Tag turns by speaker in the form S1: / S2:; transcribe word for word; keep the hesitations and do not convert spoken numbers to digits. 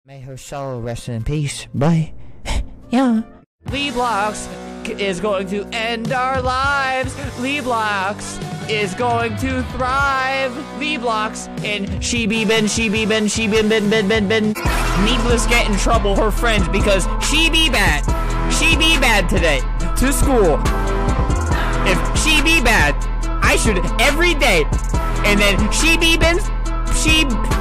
S1: May her soul rest in peace. Bye. Yeah. Leeblox is going to end our lives. Leeblox is going to thrive. Leeblox and she be bin, she be bin, she bin bin bin bin bin. Needless get in trouble her friends because she be bad. She be bad today. To school. If she be bad, I should every day. And then she be bin, she